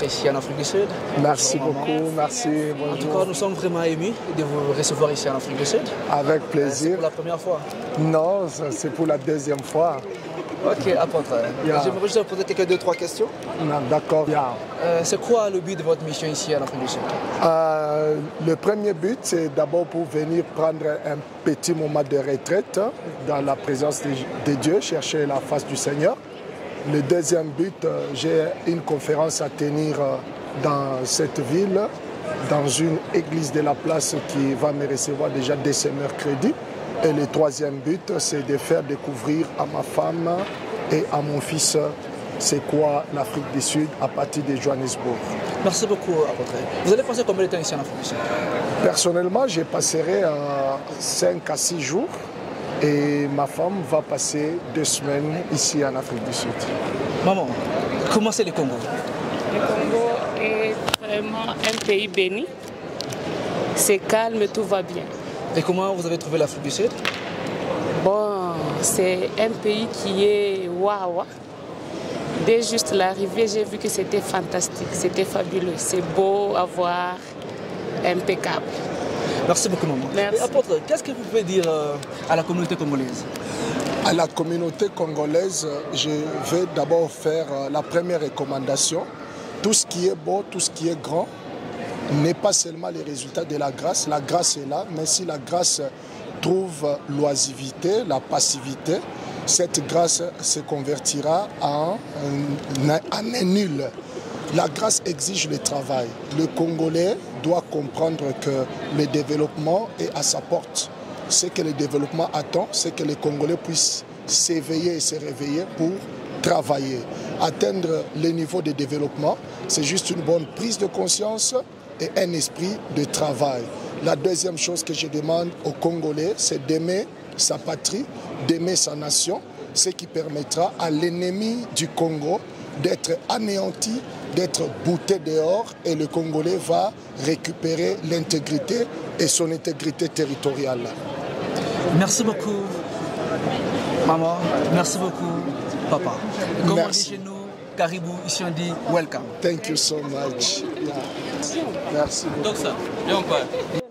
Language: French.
ici en Afrique du Sud. Merci beaucoup, merci, bonjour. En tout cas, nous sommes vraiment émus de vous recevoir ici en Afrique du Sud. Avec C'est plaisir. pour la première fois. Non, c'est pour la deuxième fois. Ok, apôtre. J'aimerais juste poser quelques 2-3 questions. D'accord. C'est quoi le but de votre mission ici en Afrique du Sud? Le premier but, c'est d'abord pour venir prendre un petit moment de retraite dans la présence de Dieu, chercher la face du Seigneur. Le deuxième but, j'ai une conférence à tenir dans cette ville, dans une église de la place qui va me recevoir déjà dès ce mercredi. Et le troisième but, c'est de faire découvrir à ma femme et à mon fils c'est quoi l'Afrique du Sud à partir de Johannesburg. Merci beaucoup, apôtre. Vous allez passer combien de temps ici en Afrique du Sud? Personnellement, je passerai 5 à 6 jours et ma femme va passer 2 semaines ici en Afrique du Sud. Maman, comment c'est le Congo? Le Congo est vraiment un pays béni. C'est calme, tout va bien. Et comment vous avez trouvé l'Afrique du Sud? Bon, c'est un pays qui est waouh. Dès juste l'arrivée, j'ai vu que c'était fantastique, c'était fabuleux. C'est beau à voir, impeccable. Merci beaucoup, maman. Merci. Et apôtre, qu'est-ce que vous pouvez dire à la communauté congolaise? À la communauté congolaise, je vais d'abord faire la première recommandation. Tout ce qui est beau, tout ce qui est grand, n'est pas seulement les résultats de la grâce. La grâce est là, mais si la grâce trouve l'oisivité, la passivité, cette grâce se convertira en un nul. La grâce exige le travail. Le Congolais doit comprendre que le développement est à sa porte. Ce que le développement attend, c'est que les Congolais puissent s'éveiller et se réveiller pour travailler. Atteindre le niveau de développement, c'est juste une bonne prise de conscience et un esprit de travail. La deuxième chose que je demande aux Congolais, c'est d'aimer sa patrie, d'aimer sa nation, ce qui permettra à l'ennemi du Congo d'être anéanti, d'être bouté dehors et le Congolais va récupérer l'intégrité et son intégrité territoriale. Merci beaucoup, maman. Merci beaucoup, papa. Comme on dit chez nous, Caribou, ici on dit welcome. Thank you so much. Yeah. Merci beaucoup. Donc ça, viens on parle.